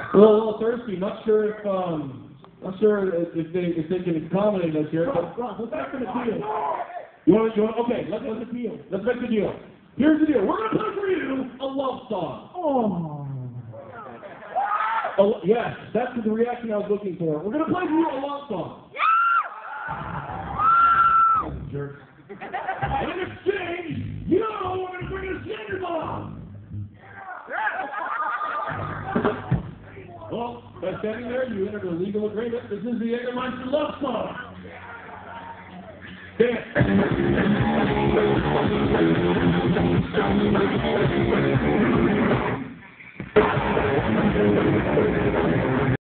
A little thirsty. Not sure if they can accommodate us here. Rob, let's make the deal. Okay, let's make the deal. Here's the deal. We're gonna play for you a love song. Oh, yes, that's the reaction I was looking for. We're gonna play for you a love song. Jerk. And in exchange, we're gonna bring a singer along. Well, by standing there, you entered a legal agreement. This is the Jägermeister love song. Dance.